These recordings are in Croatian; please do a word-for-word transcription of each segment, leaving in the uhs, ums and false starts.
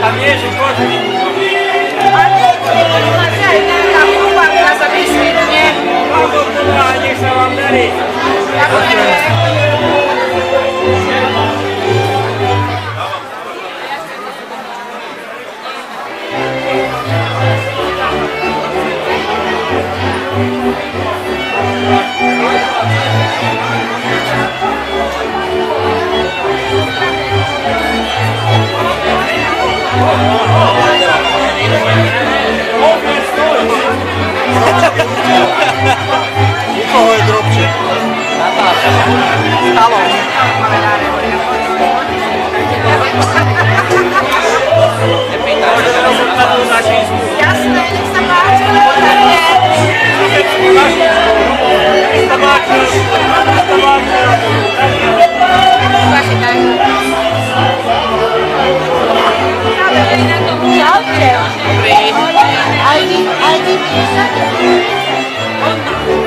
Tam nie, že kožný. A nie, nie, máte aj nejaká chlubanka za vysvítne. Alebo teda, nech sa vám darí. Ďakujeme. U koho je drobček? Natáča. Stalo. Nepýtaj, že to rozhodnú na čísku. Jasné, nech sa páči, poďte. Čaute. Dobrý. Aj vy, aj vy píšate.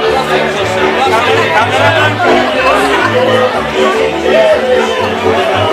Kamera, kamera.